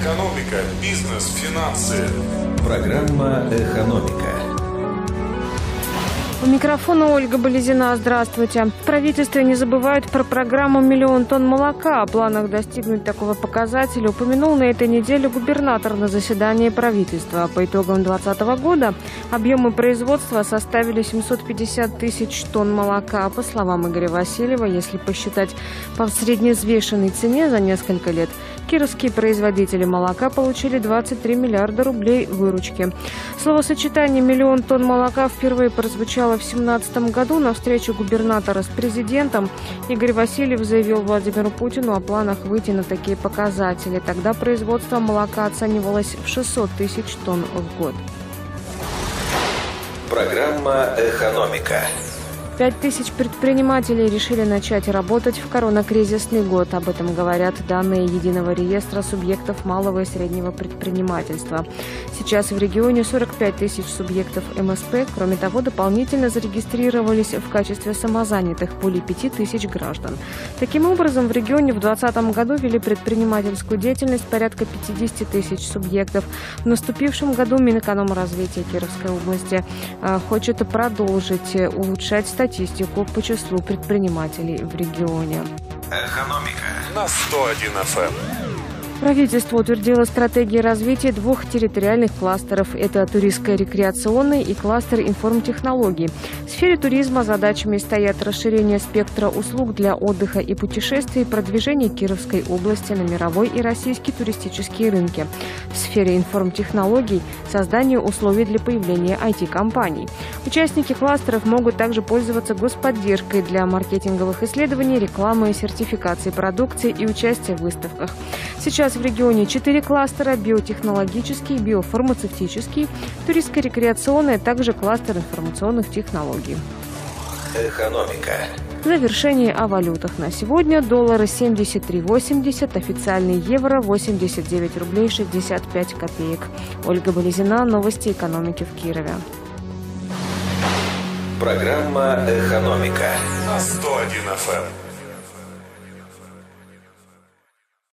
Экономика, бизнес, финансы. Программа «Экономика». У микрофона Ольга Болезина. Здравствуйте. В правительстве не забывают про программу «Миллион тонн молока». О планах достигнуть такого показателя упомянул на этой неделе губернатор на заседании правительства. По итогам 2020 года объемы производства составили 750 тысяч тонн молока. По словам Игоря Васильева, если посчитать по средневзвешенной цене за несколько лет, кировские производители молока получили 23 миллиарда рублей выручки. Словосочетание «миллион тонн молока» впервые прозвучало в 2017 году на встрече губернатора с президентом. Игорь Васильев заявил Владимиру Путину о планах выйти на такие показатели. Тогда производство молока оценивалось в 600 тысяч тонн в год. Программа «Экономика». 5000 предпринимателей решили начать работать в коронакризисный год. Об этом говорят данные Единого реестра субъектов малого и среднего предпринимательства. Сейчас в регионе 45 тысяч субъектов МСП. Кроме того, дополнительно зарегистрировались в качестве самозанятых более 5000 граждан. Таким образом, в регионе в 2020 году вели предпринимательскую деятельность порядка 50 тысяч субъектов. В наступившем году Минэкономразвития Кировской области хочет продолжить улучшать статистику по числу предпринимателей в регионе. Экономика На 101 FM. Правительство утвердило стратегии развития двух территориальных кластеров. Это туристско-рекреационный и кластер информтехнологий. В сфере туризма задачами стоят расширение спектра услуг для отдыха и путешествий, продвижение Кировской области на мировой и российские туристические рынки. В сфере информтехнологий – создание условий для появления IT-компаний. Участники кластеров могут также пользоваться господдержкой для маркетинговых исследований, рекламы и сертификации продукции и участия в выставках. Сейчас в регионе 4 кластера – биотехнологический, биофармацевтический, туристско-рекреационный, а также кластер информационных технологий. «Экономика». В завершении о валютах на сегодня. Доллары 73,80, официальный евро 89 рублей 65 копеек. Ольга Болезина, новости экономики в Кирове. Программа «Экономика» На 101 FM.